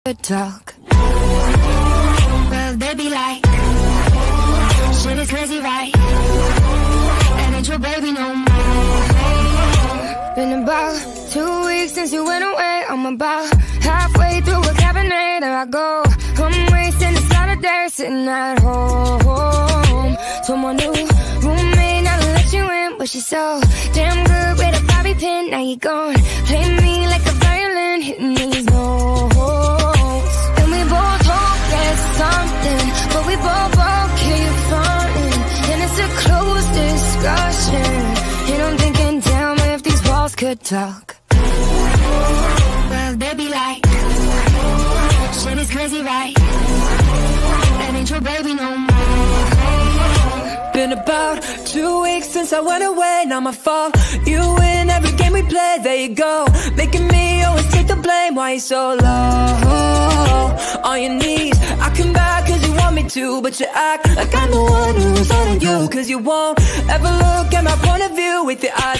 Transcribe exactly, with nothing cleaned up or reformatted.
good talk. Well, they be like, shit is crazy, right? That ain't your baby no more. Been about two weeks since you went away. I'm about halfway through a cabinet. There I go. I'm wasting a Saturday sitting at home. Someone new roommate, now to let you in, but she's so damn good with a bobby pin. Now you gone, play me like a violin, hitting these notes. And we both hope there's something, but we both both keep fronting, and it's a closed discussion. And I'm thinking, damn, if these walls could talk. Well, they be like, shit is crazy, right? That ain't your baby no more. Been about two weeks since I went away. Now my fault, you win every game we play. There you go, making me always take the blame. Why you so low on your knees? I come back cause you want me to, but you act like I'm the one who's on you. Cause you won't ever look at my point of view with your eyes